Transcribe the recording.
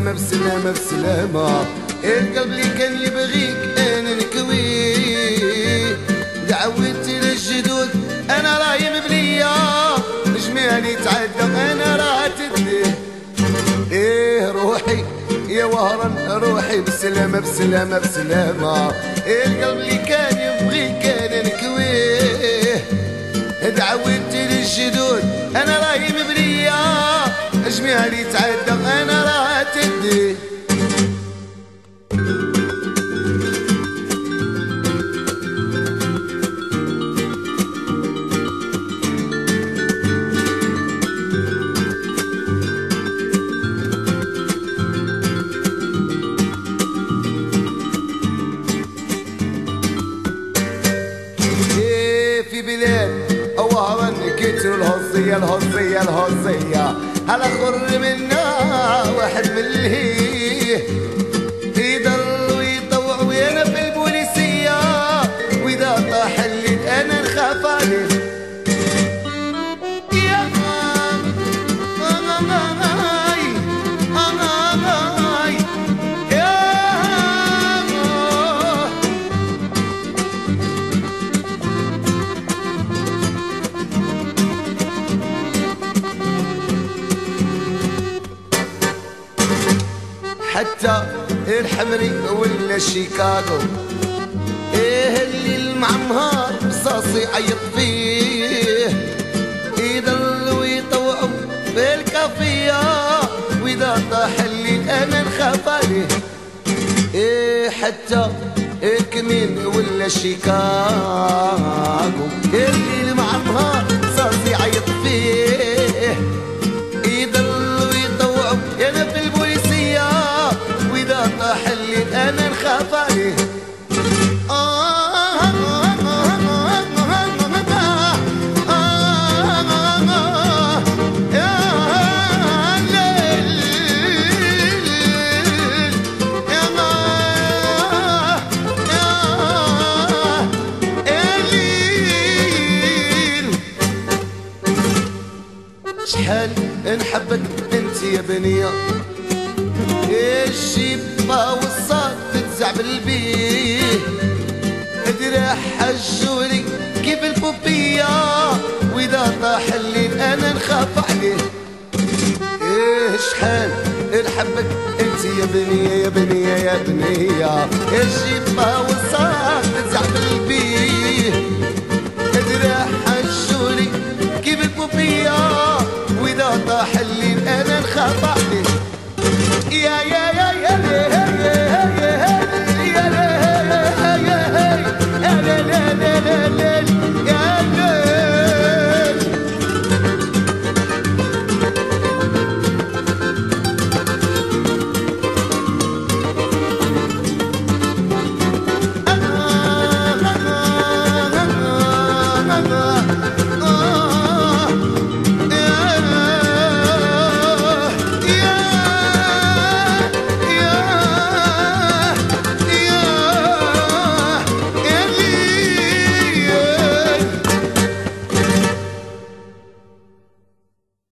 بسلامة بسلامة بسلامة. القلب اللي كان يبغيك انا نكويه، دعوت للجدود انا راهي مبلية، جمالي تعدى انا راه تديه. ايه روحي يا وهران روحي بسلامة بسلامة بسلامة. القلب اللي كان يبغيك انا نكويه، دعوت للجدود انا راهي مبلية، جمالي تعدى انا راه تديه. في بلاد وهران كتروا الهزية الهزية الهزية، على خر منا واحد من الهيه، يضل ويطوع ويانا في البوليسية، وإذا طاح الليل أنا نخاف عليه. حتى الحمري ولا شيكاغو، ايه اللي المعمهار بصاصي عيط فيه، يضل ويطوعوا في الكافية، واذا طاح الليل انا نخاف عليه. ايه حتى الكمين ولا شيكاغو، اللي المعمهار بصاصي عيط فيه، يضل ويطوعوا انا في البوليسية، واذا طاح الليل انا نخاف عليه. شحال نحبك انت يا بنيه، الشيبة والصاد تتزعبل بيه، دراح حجوري كيف البوبية، واذا طاح الليل انا نخاف عليه. ايه شحال نحبك انت يا بنيه يا بنيه يا بنيه، الشيبة والصاد تتزعبل بيه، دراح حجوري كيف البوبية، واذا طاح الليل انا نخاف عليه. يا يا يا يا يا